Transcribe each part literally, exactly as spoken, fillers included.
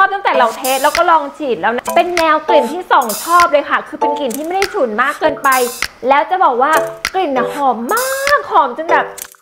ตั้งแต่เราเทสแล้วก็ลองฉีดแล้วนะเป็นแนวกลิ่นที่สองชอบเลยค่ะคือเป็นกลิ่นที่ไม่ได้ฉุนมากเกินไปแล้วจะบอกว่ากลิ่นหอมมากหอมจนแบบ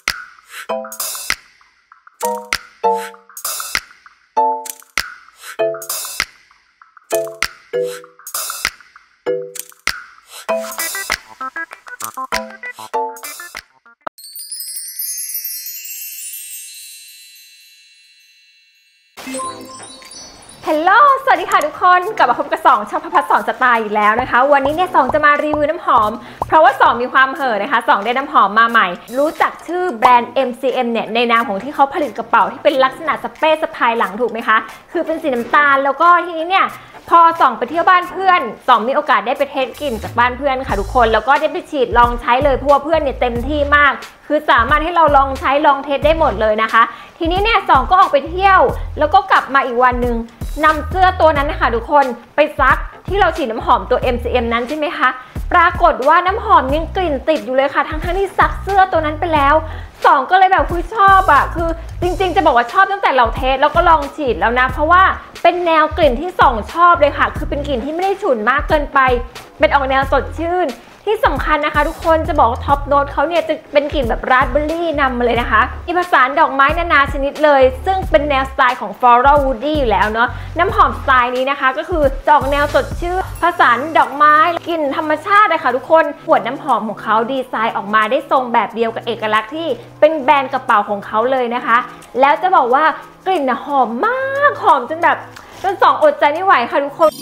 ฮัลโหลสวัสดีค่ะทุกคนกลับมาพบกับสองช่องพระพัฒน์สอนสไตล์อีกแล้วนะคะวันนี้เนี่ยสองจะมารีวิวน้ำหอมเพราะว่าสองมีความเห่อนะคะสองได้น้ำหอมมาใหม่รู้จักชื่อแบรนด์ เอ็ม ซี เอ็ม เนี่ยในนามของที่เขาผลิตกระเป๋าที่เป็นลักษณะสเปรย์สะพายหลังถูกไหมคะคือเป็นสีน้ำตาลแล้วก็ทีนี้เนี่ยพอส่องไปเที่ยวบ้านเพื่อนสองมีโอกาสได้ไปเทสกลิ่นจากบ้านเพื่อนค่ะทุกคนแล้วก็ได้ไปฉีดลองใช้เลยเพราะว่าเพื่อนเนี่ยเต็มที่มากคือสามารถให้เราลองใช้ลองเทสได้หมดเลยนะคะทีนี้เนี่ยสองก็ออกไปเที่ยวแล้วก็กลับมาอีกวันหนึ่งนำเสื้อตัวนั้นนะคะทุกคนไปซักที่เราฉีดน้ำหอมตัว เอ็ม ซี เอ็ม นั้นใช่ไหมคะปรากฏว่าน้ำหอมยังกลิ่นติดอยู่เลยค่ะทั้งทั้งที่ซักเสื้อตัวนั้นไปแล้วสองก็เลยแบบคุยชอบอะคือจริงๆจะบอกว่าชอบตั้งแต่เราเทสแล้วก็ลองฉีดแล้วนะเพราะว่าเป็นแนวกลิ่นที่สองชอบเลยค่ะคือเป็นกลิ่นที่ไม่ได้ฉุนมากเกินไปเป็นออกแนวสดชื่นที่สำคัญนะคะทุกคนจะบอกว่าท็อปโน้ตเขาเนี่ยจะเป็นกลิ่นแบบราสเบอร์รี่นำมาเลยนะคะมีผสานดอกไม้นานาชนิดเลยซึ่งเป็นแนวสไตล์ของ Floral Woody อยู่แล้วเนาะน้ำหอมสไตล์นี้นะคะก็คือจะออกแนวสดชื่นผสานดอกไม้กลิ่นธรรมชาติเลยค่ะทุกคนขวดน้ำหอมของเขาดีไซน์ออกมาได้ทรงแบบเดียวกับเอกลักษณ์ที่เป็นแบรนด์กระเป๋าของเขาเลยนะคะแล้วจะบอกว่ากลิ่นหอมมากหอมจนแบบจนสองอดใจไม่ไหวค่ะทุกคน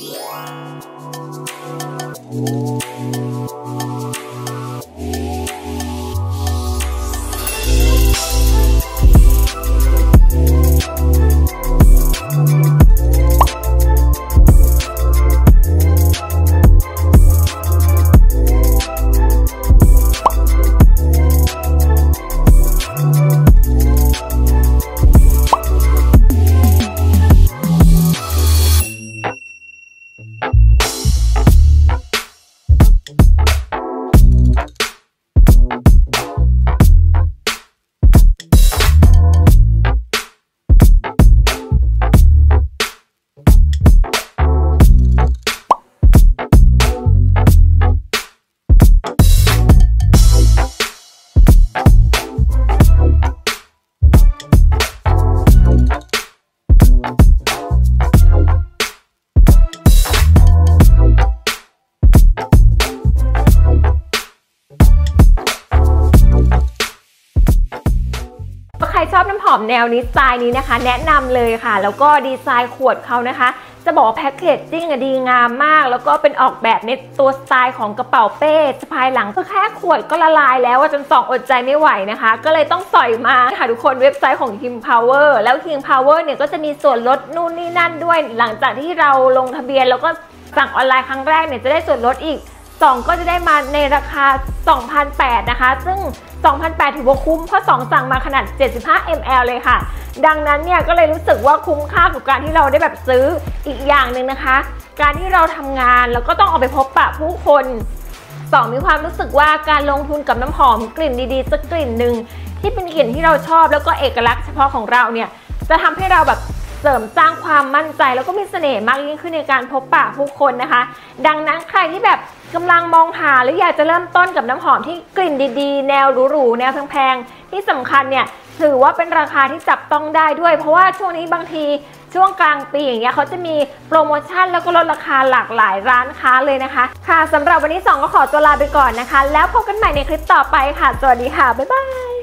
ใครชอบน้ำหอมแนวนี้สไตล์นี้นะคะแนะนำเลยค่ะแล้วก็ดีไซน์ขวดเขานะคะจะบอกว่าแพ็กเกจจิ้งดีงามมากแล้วก็เป็นออกแบบในตัวสไตล์ของกระเป๋าเป้สะพายหลังคือแค่ขวดก็ละลายแล้วจนสองอดใจไม่ไหวนะคะก็เลยต้องสอยมาค่ะทุกคนเว็บไซต์ของ King Power แล้ว King Power เนี่ยก็จะมีส่วนลดนู่นนี่นั่นด้วยหลังจากที่เราลงทะเบียนแล้วก็สั่งออนไลน์ครั้งแรกเนี่ยจะได้ส่วนลดอีกสองก็จะได้มาในราคา สองพันแปดร้อย นะคะซึ่ง สองพันแปดร้อย ถือว่าคุ้มเพราะสองสั่งมาขนาด เจ็ดสิบห้ามิลลิลิตร เลยค่ะดังนั้นเนี่ยก็เลยรู้สึกว่าคุ้มค่ากับการที่เราได้แบบซื้ออีกอย่างหนึ่งนะคะการที่เราทำงานแล้วก็ต้องออกไปพบปะผู้คนสองมีความรู้สึกว่าการลงทุนกับน้ำหอมกลิ่นดีๆสักกลิ่นหนึ่งที่เป็นกลิ่นที่เราชอบแล้วก็เอกลักษณ์เฉพาะของเราเนี่ยจะทำให้เราแบบเสริมสร้างความมั่นใจแล้วก็มีเสน่ห์มากยิ่งขึ้นในการพบปะผู้คนนะคะดังนั้นใครที่แบบกำลังมองหาหรืออยากจะเริ่มต้นกับน้ำหอมที่กลิ่นดีๆแนวหรูๆแนวแพงๆที่สำคัญเนี่ยถือว่าเป็นราคาที่จับต้องได้ด้วยเพราะว่าช่วงนี้บางทีช่วงกลางปีอย่างเงี้ยเขาจะมีโปรโมชั่นแล้วก็ลดราคาหลากหลายร้านค้าเลยนะคะค่ะสำหรับวันนี้สองก็ขอตัวลาไปก่อนนะคะแล้วพบกันใหม่ในคลิปต่อไปค่ะสวัสดีค่ะบ๊ายบาย